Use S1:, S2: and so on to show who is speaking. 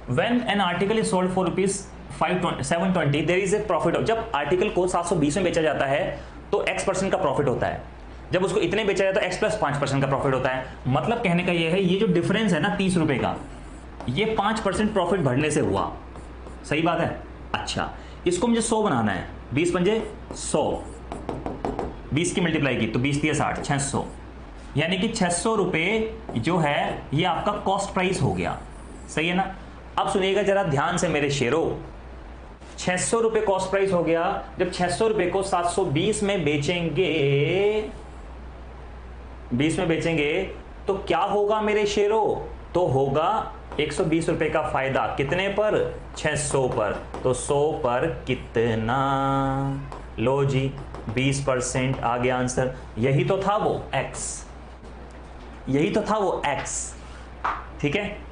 S1: When an article is sold for rupees 720 there is a profit. जब article को 720 में बेचा जाता है तो x% का प्रॉफिट होता है, जब उसको इतने बेचा जाए तो x प्लस 5% का प्रॉफिट होता है। मतलब कहने का ये है, ये जो डिफरेंस है ना 30 रुपए का, ये 5% प्रॉफिट बढ़ने से हुआ। सही बात है। अच्छा, इसको मुझे 100 बनाना है, 20 पंजे 100, 20 की मल्टीप्लाई की तो 20 दिया 60, 600, यानी कि 600 रुपए जो है ये आपका कॉस्ट प्राइस हो गया। सही है ना। अब सुनिएगा जरा ध्यान से मेरे शेरों, 600 रुपए कॉस्ट प्राइस हो गया। जब 600 रुपए को 720 में बेचेंगे, 20 में बेचेंगे तो क्या होगा मेरे शेरों, तो होगा 120 रुपए का फायदा। कितने पर? 600 पर। तो 100 पर कितना? लो जी 20% आ गया आंसर। यही तो था वो x, यही तो था वो x। ठीक है।